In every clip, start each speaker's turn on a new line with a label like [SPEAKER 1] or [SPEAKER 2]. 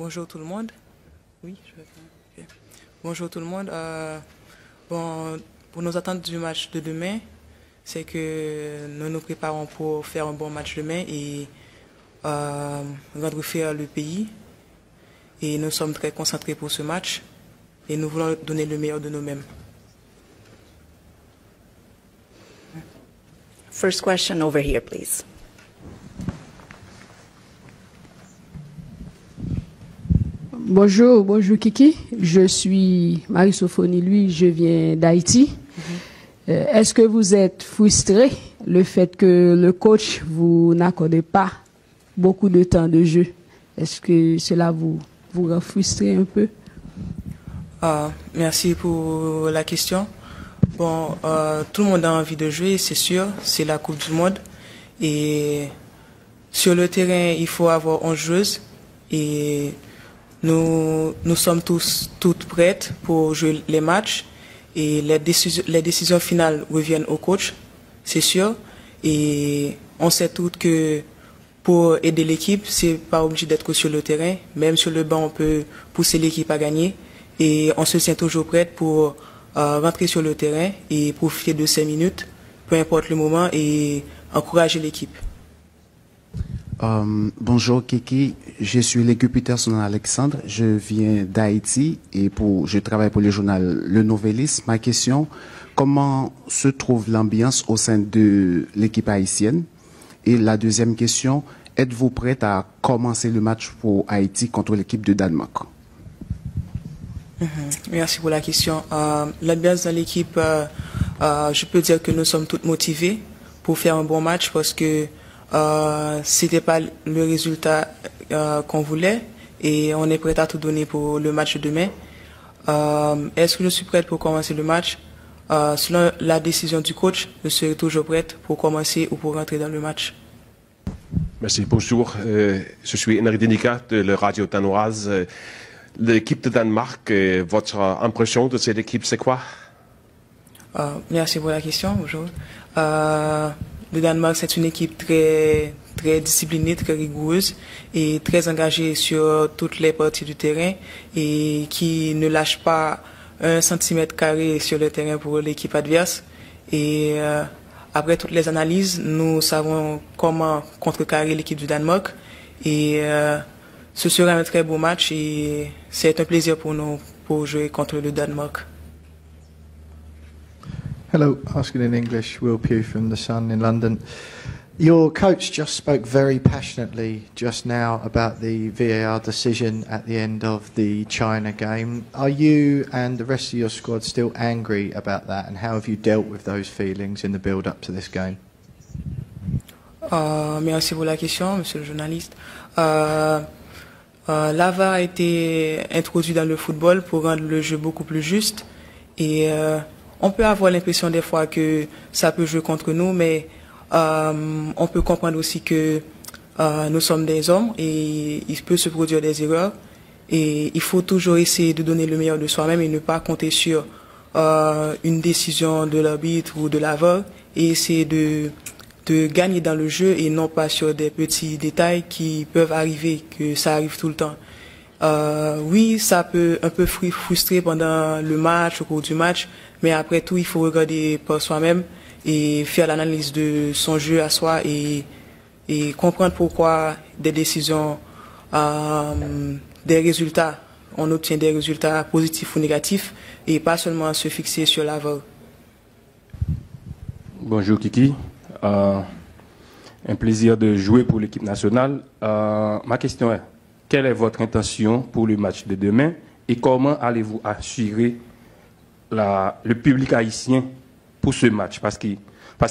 [SPEAKER 1] Bonjour tout le monde. Oui, je vais faire. Ok. Bonjour tout le monde. Bon, pour nos attentes du match de demain, c'est que nous nous préparons pour faire un bon match demain et rendre fier le pays. Et nous sommes très concentrés pour ce match et nous voulons donner le meilleur de nous-mêmes.
[SPEAKER 2] First question over here, please.
[SPEAKER 3] Bonjour Kiki. Je suis Marie-Sophonie Louis, je viens d'Haïti. Est-ce que vous êtes frustré le fait que le coach vous n'accorde pas beaucoup de temps de jeu? Est-ce que cela vous rend frustré un peu?
[SPEAKER 1] Merci pour la question. Bon, tout le monde a envie de jouer, c'est sûr, c'est la Coupe du Monde. Et sur le terrain, il faut avoir 11 joueuses. Et nous sommes toutes prêtes pour jouer les matchs. Et les décisions finales reviennent au coach, c'est sûr. Et on sait toutes que pour aider l'équipe, c'est pas obligé d'être sur le terrain. Même sur le banc, on peut pousser l'équipe à gagner. Et on se tient toujours prête pour rentrer sur le terrain et profiter de ces minutes, peu importe le moment, et encourager l'équipe.
[SPEAKER 4] Bonjour Kiki, je suis Légu Peterson Alexandre, je viens d'Haïti et je travaille pour le journal Le Noveliste. Ma question, comment se trouve l'ambiance au sein de l'équipe haïtienne? Et la deuxième question, êtes-vous prête à commencer le match pour Haïti contre l'équipe de Danemark?
[SPEAKER 1] Merci pour la question. L'ambiance dans l'équipe, je peux dire que nous sommes toutes motivées pour faire un bon match parce que c'était pas le résultat qu'on voulait et on est prêt à tout donner pour le match de demain. Est-ce que je suis prête pour commencer le match? Selon la décision du coach, je serai toujours prête pour commencer ou pour rentrer dans le match.
[SPEAKER 5] Merci, bonjour. Je suis Henri Denica de la radio danoise. L'équipe de Danemark, votre impression de cette équipe, c'est quoi?
[SPEAKER 1] Merci pour la question. Bonjour. Le Danemark, c'est une équipe très disciplinée, très rigoureuse et très engagée sur toutes les parties du terrain et qui ne lâche pas 1 centimètre carré sur le terrain pour l'équipe adverse. Et après toutes les analyses, nous savons comment contrecarrer l'équipe du Danemark et ce sera un très beau match et c'est un plaisir pour nous pour jouer contre le Danemark.
[SPEAKER 6] Hello, asking in English, Will Pugh from The Sun in London. Your coach just spoke very passionately just now about the VAR decision at the end of the China game. Are you and the rest of your squad still angry about that, and how have you dealt with those feelings in the build-up to this game?
[SPEAKER 1] Merci pour la question, monsieur le journaliste. La VAR a été introduit dans le football pour rendre le jeu beaucoup plus juste et on peut avoir l'impression des fois que ça peut jouer contre nous, mais on peut comprendre aussi que nous sommes des hommes et il peut se produire des erreurs et il faut toujours essayer de donner le meilleur de soi-même et ne pas compter sur une décision de l'arbitre ou de la VAR et essayer de gagner dans le jeu et non pas sur des petits détails qui peuvent arriver, que ça arrive tout le temps. Oui, ça peut un peu frustrer pendant le match, au cours du match, mais après tout, il faut regarder par soi-même et faire l'analyse de son jeu à soi et comprendre pourquoi des décisions, des résultats, on obtient des résultats positifs ou négatifs et pas seulement se fixer sur la VAR.
[SPEAKER 7] Bonjour Kiki. Un plaisir de jouer pour l'équipe nationale. Ma question est, quelle est votre intention pour le match de demain et comment allez-vous assurer le public haïtien pour ce match? Parce que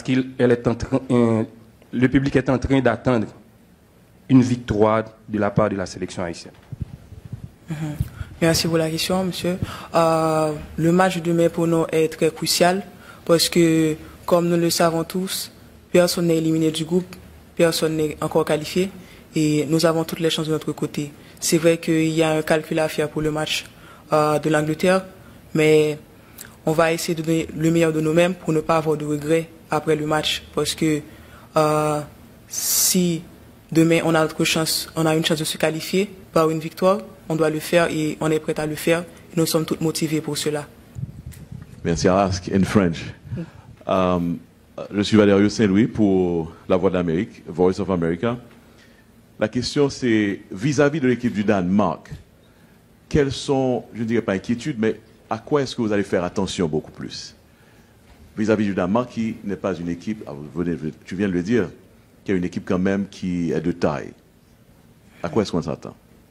[SPEAKER 7] le public est en train d'attendre une victoire de la part de la sélection haïtienne.
[SPEAKER 1] Merci pour la question, monsieur. Le match de demain pour nous est très crucial parce que, comme nous le savons tous, personne n'est éliminé du groupe, personne n'est encore qualifié et nous avons toutes les chances de notre côté. C'est vrai qu'il y a un calcul à faire pour le match de l'Angleterre, mais on va essayer de donner le meilleur de nous-mêmes pour ne pas avoir de regrets après le match parce que si demain on a une chance de se qualifier par une victoire, on doit le faire et on est prêt à le faire. Nous sommes tous motivés pour cela.
[SPEAKER 8] Merci. I'll ask in French. Je suis Valerio Saint-Louis pour La Voix de l'Amérique, Voice of America. La question c'est, vis-à-vis de l'équipe du Danemark, quelles sont, je ne dirais pas inquiétudes, mais à quoi est-ce que vous allez faire attention beaucoup plus? Vis-à-vis du Danemark, qui n'est pas une équipe, tu viens de le dire, qui est une équipe quand même qui est de taille. À quoi est-ce qu'on s'attend?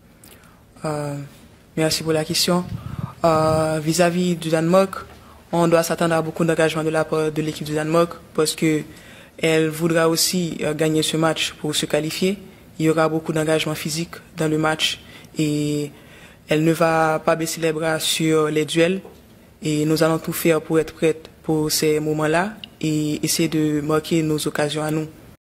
[SPEAKER 1] Merci pour la question. Vis-à-vis du Danemark, on doit s'attendre à beaucoup d'engagement de la part de l'équipe du Danemark parce que elle voudra aussi gagner ce match pour se qualifier. Il y aura beaucoup d'engagement physique dans le match et elle ne va pas baisser les bras sur les duels et nous allons tout faire pour être prêtes pour ces moments-là et essayer de marquer nos occasions à nous.